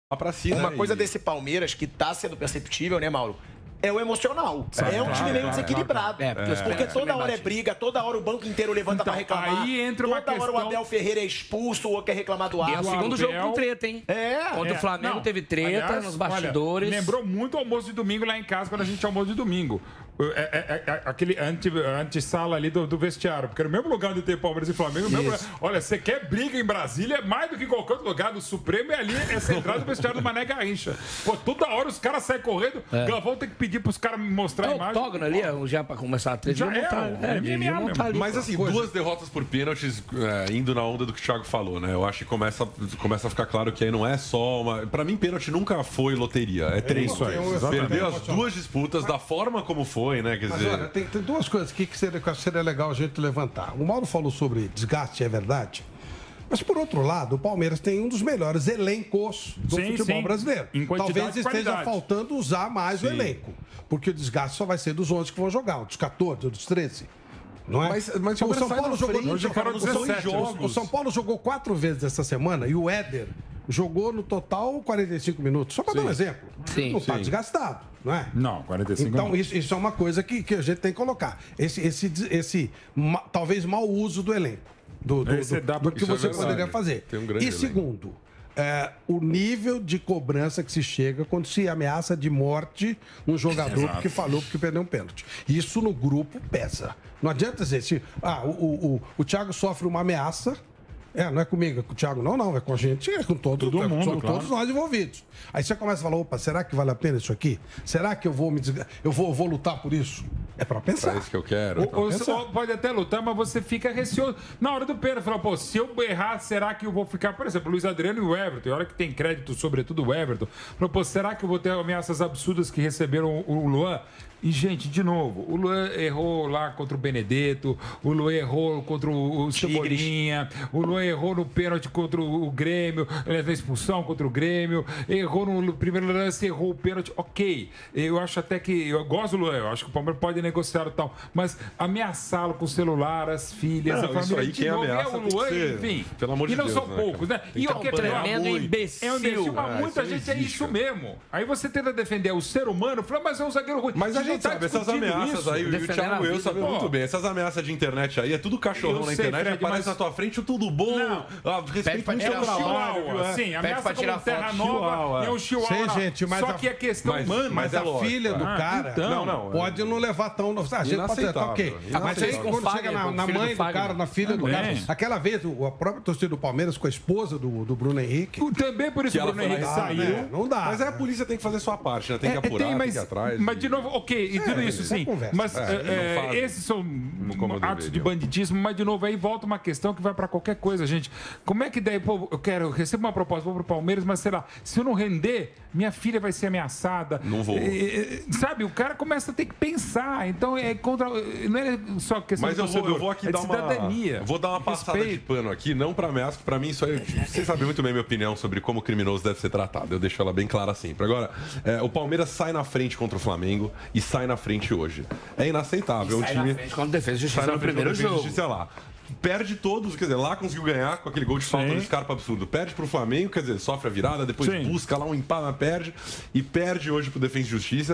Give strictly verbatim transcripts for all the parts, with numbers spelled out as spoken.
Pra cima, Uma né? coisa E- desse Palmeiras que tá sendo perceptível, né, Mauro? É o emocional. Claro, é um time claro, meio claro, desequilibrado. claro. É, porque os porque caras toda também hora é batem. briga, toda hora o banco inteiro levanta Então, pra reclamar. aí entra uma toda hora o questão- Abel Ferreira é expulso ou quer reclamar do E é o árbitro. segundo jogo com Abel- treta, hein? É. Contra É, o Flamengo não. teve treta Aliás, nos bastidores. Olha, lembrou muito o almoço de domingo lá em casa, quando a gente almoço de domingo. É, é, é, é, aquele anti, anti-sala ali do, do vestiário. Porque era o mesmo lugar onde tem Palmeiras e Flamengo. o Mesmo, olha, você quer briga em Brasília, mais do que qualquer outro lugar do Supremo, é ali, é centrado do vestiário do Mané Garrincha. Pô, toda hora os caras saem correndo. É. Galvão tem que pedir pros caras me mostrar É a o imagem. octógono ali, é, já pra começar a treta. Já devia é, montar, o é, M M A devia mesmo. montar ali. Mas assim, Coisa. duas derrotas por pênaltis, é, indo na onda do que o Thiago falou, né? Eu acho que começa, começa a ficar claro que aí não é só uma. Pra mim, pênalti nunca foi loteria. É treino. isso aí, exatamente. Perdeu as duas disputas da forma como foi, né? Quer Mas dizer. olha, tem, tem duas coisas aqui que seria, que seria legal a gente levantar. O Mauro falou sobre desgaste, é verdade. Mas, por outro lado, o Palmeiras tem um dos melhores elencos do Sim, futebol sim. brasileiro. Em quantidade Talvez e esteja qualidade. faltando usar mais o elenco. Porque o desgaste só vai ser dos onze que vão jogar, dos quatorze, dos treze. Não é? Mas- mas o o São Palmeiras sai Paulo na jogou frente, hoje foram o São- dezessete o- O São Paulo jogou quatro vezes essa semana e o Éder jogou no total quarenta e cinco minutos. Só para dar um exemplo. Sim, não está sim. desgastado, não é? Não, quarenta e cinco Então, não. isso, isso é uma coisa que, que a gente tem que colocar. Esse, esse, esse ma- talvez mau uso do elenco. Do, do, Esse do- dá- do que isso é você verdade. poderia fazer. Tem um grande E elenco. segundo, é, o nível de cobrança que se chega quando se ameaça de morte um jogador Exato. porque falou porque perdeu um pênalti. Isso no grupo pesa. Não adianta dizer, se, ah, o, o, o, o Thiago sofre uma ameaça. É, não é comigo, é com o Thiago, não, não, é com a gente, é com todo, Todo é, mundo, somos claro. todos nós envolvidos. Aí você começa a falar, opa, será que vale a pena isso aqui? Será que eu vou me desga... eu vou, vou lutar por isso? É para pensar. É isso que eu quero. Ou- ou pensar. você pode até lutar, mas você fica receoso. Na hora do pênalti, fala, pô, se eu errar, será que eu vou ficar... Por exemplo, o Luiz Adriano e o Everton, a hora que tem crédito, sobretudo o Everton, falou, pô, será que eu vou ter ameaças absurdas que receberam o o Luan? E, gente, de novo, o Luan errou lá contra o Benedetto, o Luan errou contra o o Cebolinha, o Luan errou no pênalti contra o o Grêmio, aliás, na expulsão contra o Grêmio, errou no primeiro lance, errou o pênalti, ok. Eu acho até que, eu gosto do Luan, eu acho que o Palmeiras pode negociar e tal, mas ameaçá-lo com o celular, as filhas, Não, a família, isso aí, de quem novo, ameaça é o tem que Luan, ser, enfim. pelo amor de e não Deus, são né, poucos, cara? né? Tem E que o que é acompanhar tremendo muito. imbecil. É um imbecil, mas Ah, muita isso não gente é existe, isso cara. mesmo. Aí você tenta defender o ser humano, fala, mas é um zagueiro ruim. Mas a não gente tá sabe, essas discutindo ameaças isso. aí, o defendendo Thiago a e eu vida, sabemos pô. muito bem. Essas ameaças de internet aí, é tudo cachorrão Eu na sei, internet, Fred, aparece mas- na tua frente, tudo bom. Não. Ah, respeito pra muito tirar seu É um trabalho. chihuahua, é. sim, Pede ameaça pra como tirar Terra foto, Nova chihuahua. é um chihuahua. Sim, gente, mas Só a- que a questão mas- humana. Mas é a lógico, filha do Ah, cara então. Não, não. pode não levar tão. A gente pode dizer, tá ok. Inaceitável. Mas aí Inaceitável. quando Com o chega na, Fagner, na com o filho mãe do do Fagner. cara, na filha do Também. cara. Aquela vez, o- a própria torcida do Palmeiras com a esposa do, do Bruno Henrique. Também por isso Que o ela Bruno foi Henrique lá, saiu. né? Não dá. Mas aí a polícia tem que fazer sua parte, né? Tem que É, apurar, tem, mas, que ir atrás. mas e- de novo, ok, e tudo É, isso isso é sim. conversa. Mas É, eles não é, fazem esses são como atos de deveriam. banditismo, mas de novo aí volta uma questão que vai pra qualquer coisa, gente. Como é que daí, pô, eu quero, eu recebo uma proposta, vou pro Palmeiras, mas sei lá, se eu não render, minha filha vai ser ameaçada. Não vou. É, é, sabe, o cara começa a ter que pensar. Então é contra. Não é só questão Mas do eu vou, torcedor, eu vou aqui é dar de uma. cidadania. Vou dar uma passada de respeito. pano aqui, não pra ameaça, que pra mim isso aí. Vocês sabem muito bem a minha opinião sobre como o criminoso deve ser tratado. Eu deixo ela bem clara sempre. Agora, é, o Palmeiras sai na frente contra o Flamengo e sai na frente hoje. É inaceitável. É um Sai time. na frente quando defesa e justiça Sai na no frente primeiro contra a jogo. Justiça lá. Perde todos, quer dizer, lá conseguiu ganhar com aquele gol de falta Sim. no Scarpa absurdo. Perde pro Flamengo, quer dizer, sofre a virada, depois Sim. busca lá um empate, perde. E perde hoje pro Defensa e Justiça.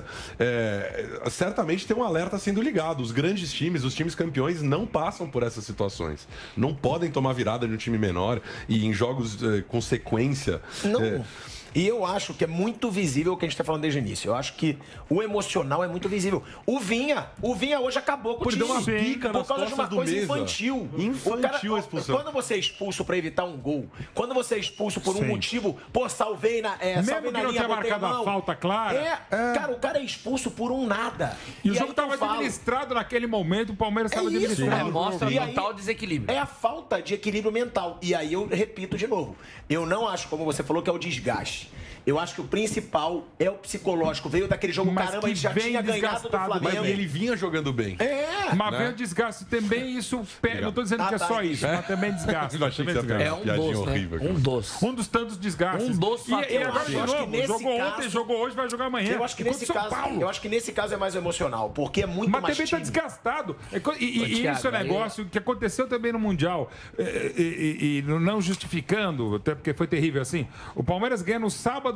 É, certamente tem um alerta sendo ligado. Os grandes times, os times campeões, não passam por essas situações. Não podem tomar virada de um time menor e em jogos eh, com sequência. Não. eh, E eu acho que é muito visível o que a gente está falando desde o início. Eu acho que o emocional é muito visível. O Vinha, o Vinha hoje acabou com Pô, o ele time. deu uma bica por nas causa de uma costas do coisa Mesa. infantil. Infantil O cara- a expulsão. Quando você é expulso para evitar um gol, quando você é expulso por um Sim. motivo, pô, salvei na, é, Mesmo salvei que na não linha, tenha botei a marcado a mão. falta clara. É, cara, o cara é expulso por um nada. E o aí jogo que eu estava falo, administrado naquele momento, o Palmeiras É estava isso, administrado. É, mostra E aí- total desequilíbrio. É a falta de equilíbrio mental. E aí eu repito de novo. Eu não acho, como você falou, que é o desgaste. Eu acho que o principal é o psicológico. Veio daquele jogo, Mas caramba, que a gente já vem tinha ganhado do desgastado, mas Flamengo. ele vinha jogando bem. É. Mas Né? vem o desgaste também, isso. pe- Não estou dizendo que é Ah, tá. só isso, mas também desgasta. Eu achei que também você ia desgasta. É um Piadinha doce, horrível, né? cara. Um doce. Um dos tantos desgastes. Um dos E, e fatores. agora de Eu acho que novo, nesse jogou caso- ontem, jogou hoje, vai jogar amanhã. Eu acho que Enquanto nesse São caso, Paulo. eu acho que nesse caso é mais emocional, porque é muito Mas mais também está time. desgastado. É co- E, e- Ô, e Thiago, isso é aí- negócio que aconteceu também no Mundial. É, E, e- e não justificando, até porque foi terrível assim. O Palmeiras ganha no sábado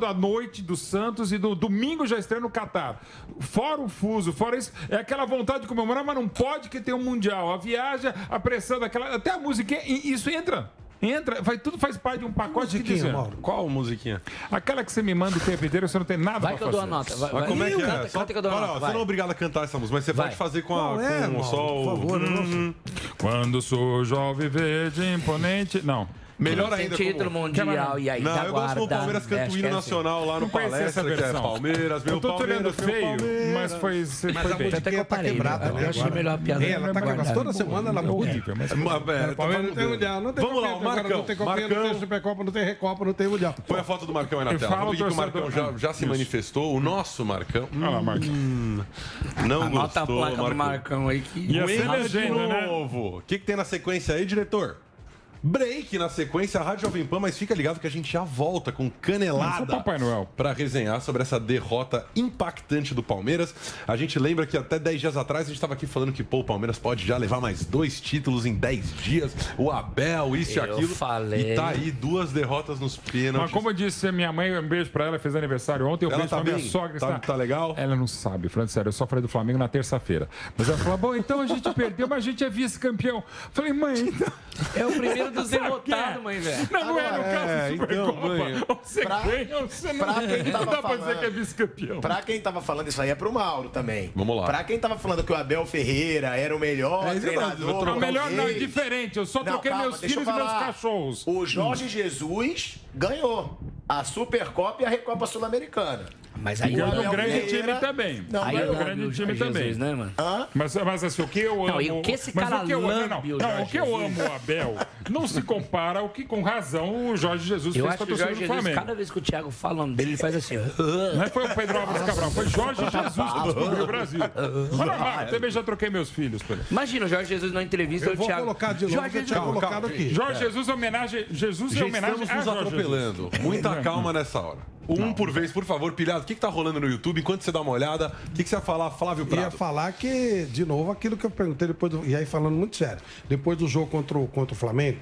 sábado à noite do Santos e do domingo já estreia no Catar. Fora o fuso, fora isso, é aquela vontade de comemorar, mas não pode que tem um Mundial. A viagem, a pressão daquela... Até a musiquinha, isso entra. Entra, vai, tudo faz parte de um pacote que dizer. Qual musiquinha? Aquela que você me manda o tempo inteiro, você não tem nada Vai pra que eu fazer. dou a nota. Vai, Mas vai. como é que é? Canta, Só- canta que eu dou a Olha, nota. você vai. não é obrigado a cantar essa música, mas você Vai. pode fazer com, a, Não é, com Mauro, só o... por favor, eu não sei. Quando sou jovem, verde, imponente... Não. Melhor Tem ainda título como... mundial e aí Não, da eu gosto guarda. como o Palmeiras canta o hino esquece. nacional lá no Não conheci essa palestra, que é versão. Palmeiras, meu Eu tô Palmeiras, olhando meu feio, Palmeiras. mas foi, foi Mas a bem. Até que eu tá parei, quebrada, eu né, achei agora? melhor a piada. É, ela tá quebrada. Toda semana ela muda. Horrível, mas... Mas, é, tá Palmeiras não tem mudando. mundial, não tem Vamos lá, o Copa, agora Marcão. Não tem Copa, não Marcão. tem Supercopa, não tem Recopa, não tem Mundial. Põe a foto do Marcão aí na E tela. fala Vamos ver o que o Marcão torcedor. já, já se Isso. manifestou. O nosso Marcão. Olha lá, Marcão. Hum, não Anota a gostou, placa do Marcão aí que... Ia O ser Henrique de legenda, né? novo. O que, que tem na sequência aí, diretor? Break na sequência, a Rádio Jovem Pan, mas fica ligado que a gente já volta com Isso canelada é Papai Noel. para resenhar sobre essa derrota impactante do Palmeiras. A gente lembra que até dez dias atrás a gente estava aqui falando que pô, o Palmeiras pode já levar mais dois títulos em dez dias. O Abel, isso Eu e aquilo. falei. E tá aí duas derrotas nos pênaltis. Mas como eu disse, a minha mãe, um beijo pra ela, fez aniversário ontem, eu Ela beijo tá pra minha bem? sogra. Tá- está- tá legal? Ela não sabe, falando sério, eu só falei do Flamengo na terça-feira. Mas ela falou, bom, então a gente perdeu, mas a gente é vice-campeão. Falei, mãe, então... É o primeiro dos Sabe o que é? derrotados, mãe, velho. Não, não é no É, caso do então, Supercopa. mãe. Ou você Pra- ganha ou você não pra quem ganha. tava Não dá pra dizer falando. que é vice-campeão. Pra quem tava falando isso aí é pro Mauro também. Vamos lá. Pra quem tava falando que o Abel Ferreira era o melhor É, isso é verdade, treinador. vou Não, trocar melhor não, é talvez. diferente. Eu só Não, troquei calma, meus deixa eu filhos e meus falar. cachorros. O Jorge Jesus ganhou a Supercopa e a Recopa Sul-Americana. Mas aí E eu ganhou Abel um grande Ferreira- time também. Não, Aí ganhou. eu um grande lambe o time Jorge também. Jesus, né, mano? Hã? Mas, mas assim, o que eu amo. Não, e o que esse mas cara o que eu, não, não, lambe o não, Jorge o que eu Jesus? amo o Abel não se compara ao que, com razão, o Jorge Jesus Eu fez acho com a que o torcida Jorge do Jesus, Flamengo. cada vez que o Thiago fala o nome dele, ele faz assim. Não foi o Pedro Álvares Cabral, foi Jorge Jesus que descobriu o Brasil. Olha lá, também já troquei meus filhos por ele. Imagina o Jorge Jesus na entrevista Eu o vou Thiago. colocar de novo, Jorge que eu Jesus. tinha colocado aqui. Jorge Jesus é homenagem. Jesus é Já homenagem estamos a nos Jorge Jesus. atropelando. Muita calma nessa hora. Um por vez, por favor, Pilhado. O que, que tá rolando no YouTube? Enquanto você dá uma olhada, o que, que você vai falar, Flávio Ia Prado? falar que, de novo, aquilo que eu perguntei depois do, e aí falando muito sério, depois do jogo contra o, contra o Flamengo,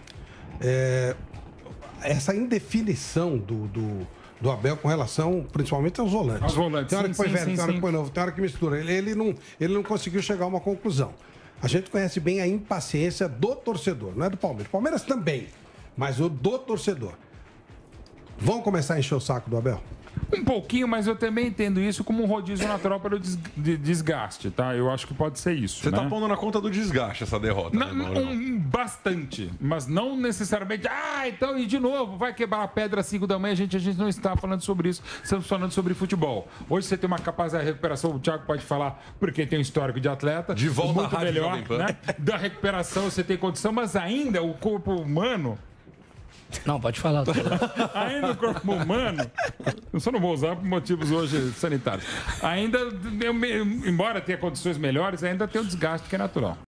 é, essa indefinição do, do, do Abel com relação, principalmente aos volantes. Aos volantes, Tem hora sim, que põe sim, velho, sim, tem hora sim. que põe novo, tem hora que mistura. Ele, ele, não, ele não conseguiu chegar a uma conclusão. A gente conhece bem a impaciência do torcedor, não é do Palmeiras. Palmeiras também, mas o do torcedor. Vão começar a encher o saco do Abel? Um pouquinho, mas eu também entendo isso como um rodízio natural para o des- de- desgaste, tá? Eu acho que pode ser isso. Você né? tá pondo na conta do desgaste essa derrota, Não, né, Mauro? um- bastante, mas não necessariamente. Ah, então, e de novo, vai quebrar a pedra às cinco da manhã. A gente, a gente não está falando sobre isso, estamos falando sobre futebol. Hoje você tem uma capacidade de recuperação, o Thiago pode falar, porque tem um histórico de atleta. De volta muito à Rádio melhor, Jovem Pan. né? Da recuperação você tem condição, mas ainda o corpo humano. Não, pode falar. Ainda o corpo humano, eu só não vou usar por motivos hoje sanitários. Ainda, eu me- embora tenha condições melhores, ainda tem um desgaste que é natural.